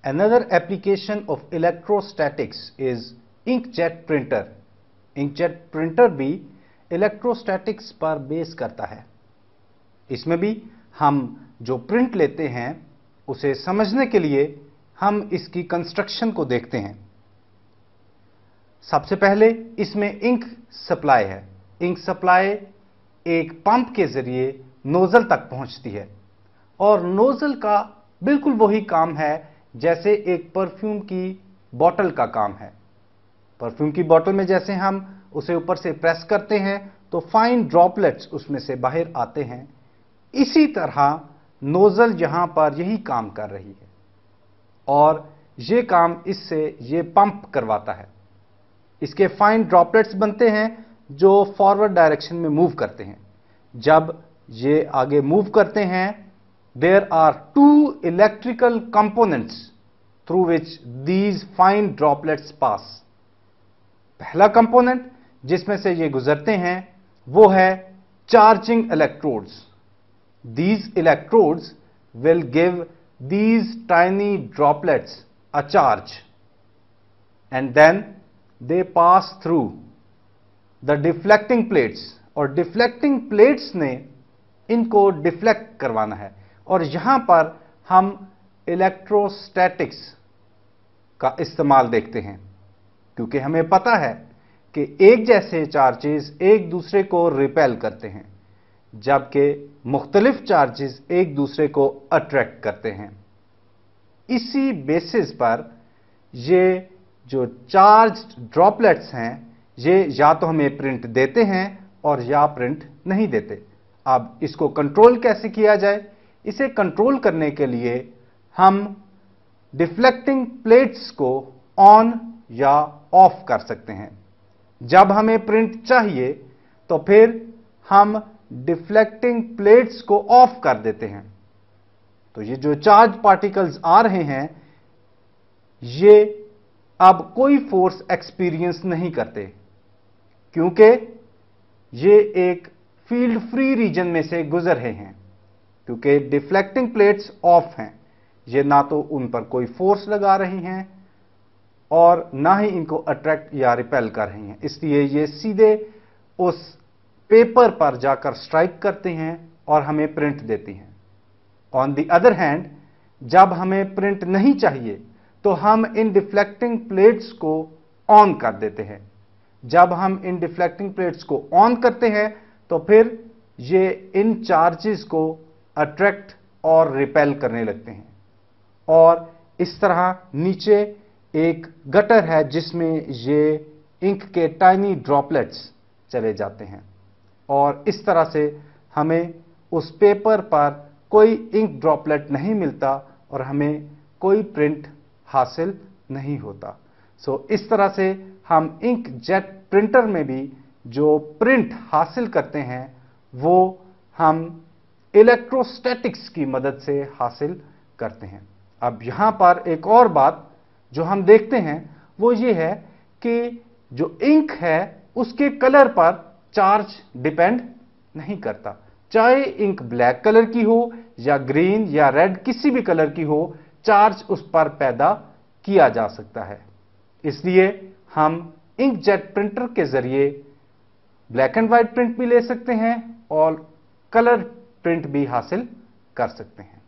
Another application of electrostatics is inkjet printer. Inkjet printer भी electrostatics पर base करता है। इसमें भी हम जो प्रिंट लेते हैं उसे समझने के लिए हम इसकी कंस्ट्रक्शन को देखते हैं। सबसे पहले इसमें इंक सप्लाई है। इंक सप्लाई एक पंप के जरिए नोजल तक पहुंचती है और नोजल का बिल्कुल वही काम है जैसे एक परफ्यूम की बोतल का काम है। परफ्यूम की बोतल में जैसे हम उसे ऊपर से प्रेस करते हैं तो फाइन ड्रॉपलेट्स उसमें से बाहर आते हैं, इसी तरह नोजल यहां पर यही काम कर रही है और यह काम इससे ये पंप करवाता है। इसके फाइन ड्रॉपलेट्स बनते हैं जो फॉरवर्ड डायरेक्शन में मूव करते हैं। जब ये आगे मूव करते हैं, there are two electrical components through which these fine droplets pass. पहला कंपोनेंट जिसमें से ये गुजरते हैं वो है charging electrodes. These electrodes will give these tiny droplets a charge and then they pass through the deflecting plates, और deflecting plates ने इनको डिफ्लेक्ट करवाना है। और यहां पर हम इलेक्ट्रोस्टैटिक्स का इस्तेमाल देखते हैं क्योंकि हमें पता है कि एक जैसे चार्जेस एक दूसरे को रिपेल करते हैं जबकि मुख्तलिफ चार्जेस एक दूसरे को अट्रैक्ट करते हैं। इसी बेसिस पर ये जो चार्ज्ड ड्रॉपलेट्स हैं ये या तो हमें प्रिंट देते हैं और या प्रिंट नहीं देते। अब इसको कंट्रोल कैसे किया जाए? इसे कंट्रोल करने के लिए हम डिफ्लेक्टिंग प्लेट्स को ऑन या ऑफ कर सकते हैं। जब हमें प्रिंट चाहिए तो फिर हम डिफ्लेक्टिंग प्लेट्स को ऑफ कर देते हैं। तो ये जो चार्ज पार्टिकल्स आ रहे हैं ये अब कोई फोर्स एक्सपीरियंस नहीं करते क्योंकि ये एक फील्ड फ्री रीजन में से गुजर रहे हैं। क्योंकि डिफ्लेक्टिंग प्लेट्स ऑफ हैं, ये ना तो उन पर कोई फोर्स लगा रही हैं और ना ही इनको अट्रैक्ट या रिपेल कर रही हैं, इसलिए ये सीधे उस पेपर पर जाकर स्ट्राइक करते हैं और हमें प्रिंट देती हैं। ऑन द अदर हैंड, जब हमें प्रिंट नहीं चाहिए तो हम इन डिफ्लेक्टिंग प्लेट्स को ऑन कर देते हैं। जब हम इन डिफ्लेक्टिंग प्लेट्स को ऑन करते हैं तो फिर ये इन चार्जेस को अट्रैक्ट और रिपेल करने लगते हैं और इस तरह नीचे एक गटर है जिसमें ये इंक के टाइनी ड्रॉपलेट्स चले जाते हैं और इस तरह से हमें उस पेपर पर कोई इंक ड्रॉपलेट नहीं मिलता और हमें कोई प्रिंट हासिल नहीं होता। सो इस तरह से हम इंक जेट प्रिंटर में भी जो प्रिंट हासिल करते हैं वो हम इलेक्ट्रोस्टैटिक्स की मदद से हासिल करते हैं। अब यहां पर एक और बात जो हम देखते हैं वो ये है कि जो इंक है उसके कलर पर चार्ज डिपेंड नहीं करता। चाहे इंक ब्लैक कलर की हो या ग्रीन या रेड, किसी भी कलर की हो, चार्ज उस पर पैदा किया जा सकता है। इसलिए हम इंकजेट प्रिंटर के जरिए ब्लैक एंड व्हाइट प्रिंट भी ले सकते हैं और कलर प्रिंट भी हासिल कर सकते हैं।